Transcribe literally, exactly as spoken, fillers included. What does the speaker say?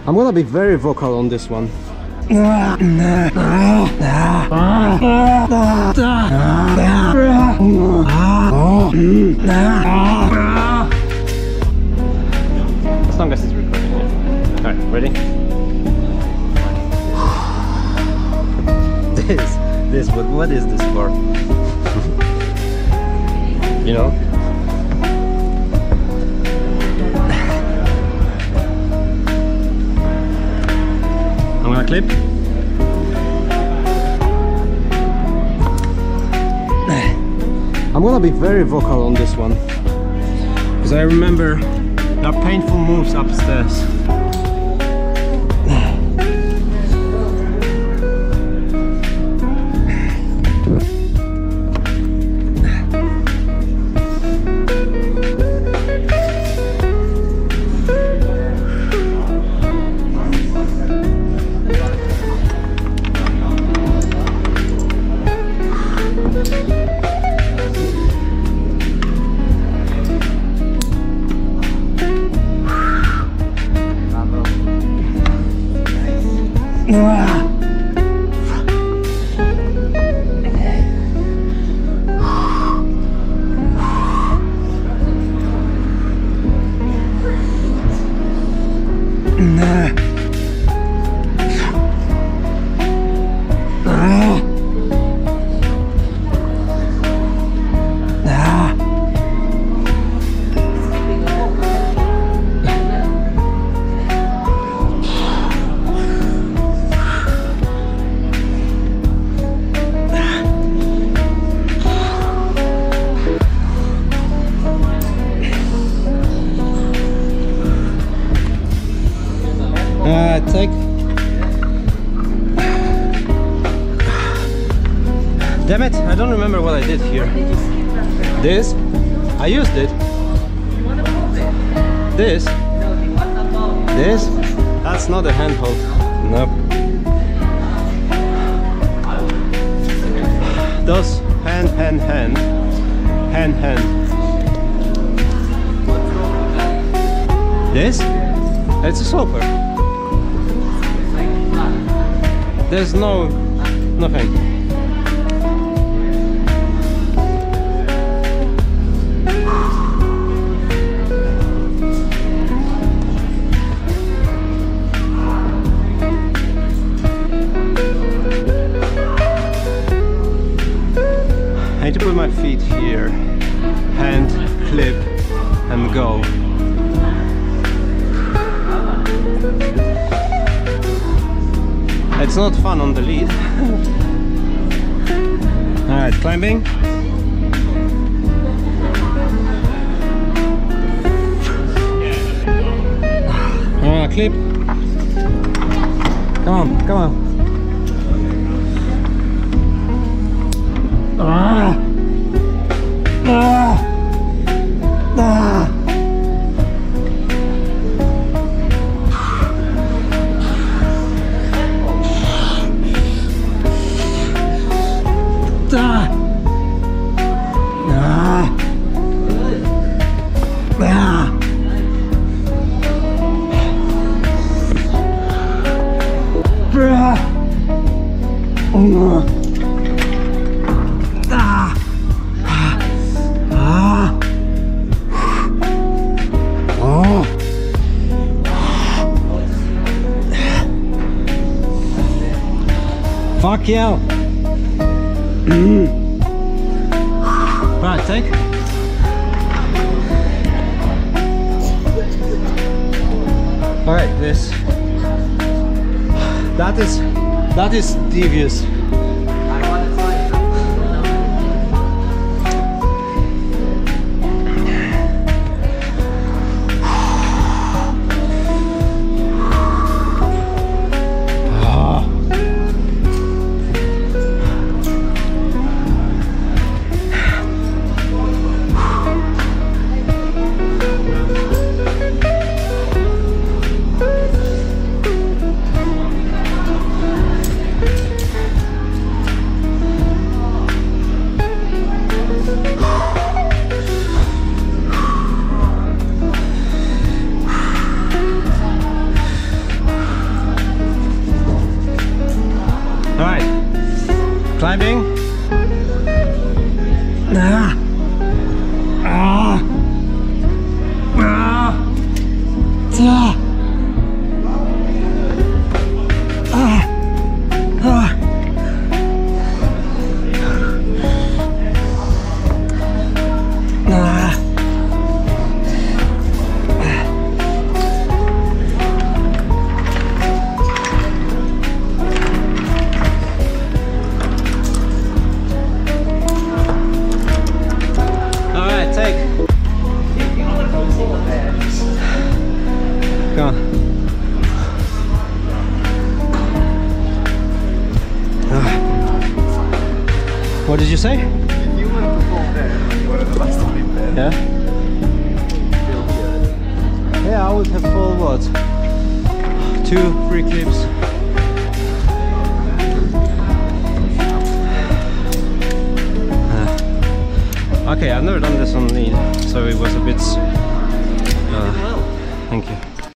I'm gonna be very vocal on this one. As long as it's recording, yeah. Alright, ready? This, this, what, what is this for? You know? I'm gonna clip. I'm gonna be very vocal on this one, because I remember there are painful moves upstairs. Uh, take. Damn it, I don't remember what I did here. This? I used it. This? This? That's not a handhold. Nope. Those hand, hand, hand. Hand, hand. This? It's a sloper. There's no... nothing. I need to put my feet here. Hand, clip, and go. It's not fun on the lead. Alright, climbing. Alright, clip. Come on, come on. Ah. Ah. Ah. Fuck yeah! Mm. Right, take. Alright, this. That is, that is devious. Alright, climbing. Ah. Ah. Ah. Ah. Ah. Ah. What did you say? If you were to fall there, you were the last to live there. Yeah? Feel good. Yeah, I would have fall what? Two, three clips. Uh, okay, I've never done this on lean, so it was a bit... Uh, thank you.